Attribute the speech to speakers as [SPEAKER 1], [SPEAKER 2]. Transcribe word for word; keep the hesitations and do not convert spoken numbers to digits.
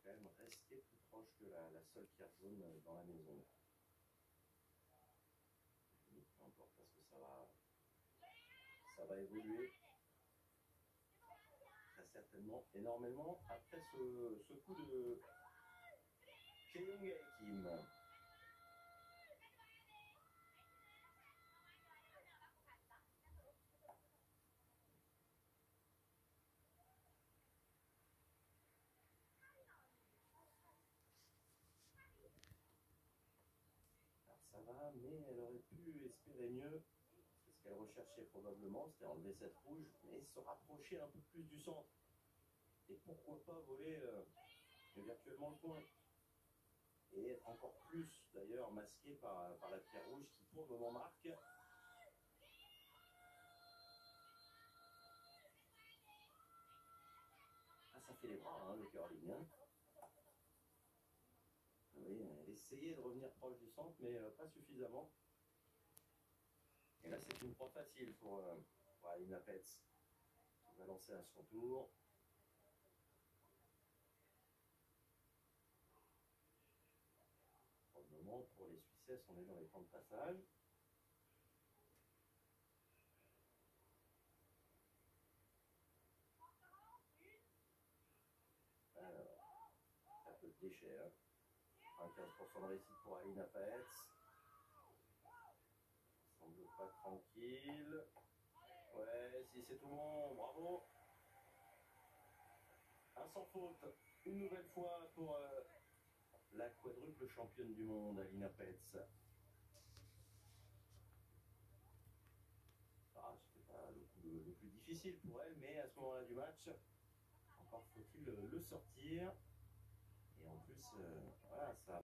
[SPEAKER 1] quand même rester plus proche que la, la seule pierre jaune dans la maison. Peu importe, parce que ça va, ça va évoluer très certainement énormément après ce, ce coup de Cheong Kim. Ça va, mais elle aurait pu espérer mieux. C'est ce qu'elle recherchait probablement, c'était enlever cette rouge, mais se rapprocher un peu plus du centre. Et pourquoi pas voler euh, virtuellement le point. Et être encore plus d'ailleurs masqué par, par la pierre rouge qui pour le moment marque. Ah, ça fait les bras, hein, le curling. Hein. Oui, elle essayait de revenir proche du centre, mais euh, pas suffisamment. Et là, c'est une proie facile pour, euh, pour Alina Petz, qui va lancer à son tour. Pour le moment, pour les Suissesses, on est dans les temps de passage. Alors, un peu de déchets. Hein. quinze pour cent de réussite pour Alina Petz. Semble pas tranquille. Ouais, si c'est tout bon, bravo. Un sans faute, une nouvelle fois pour euh, la quadruple championne du monde, Alina Petz. Ah, c'était pas le coup le, le plus difficile pour elle, mais à ce moment-là du match, encore faut-il le, le sortir. Et en plus, euh, voilà, ça